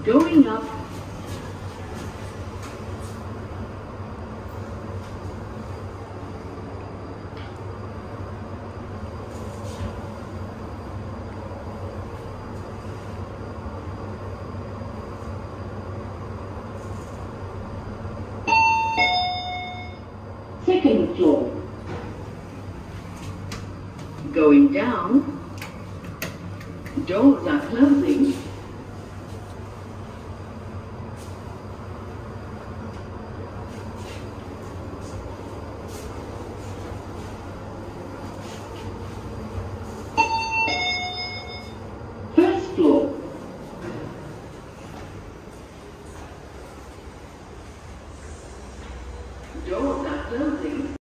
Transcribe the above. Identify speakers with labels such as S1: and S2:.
S1: Going up. Second floor. Going down. Doors are closing. First floor. Doors are closing.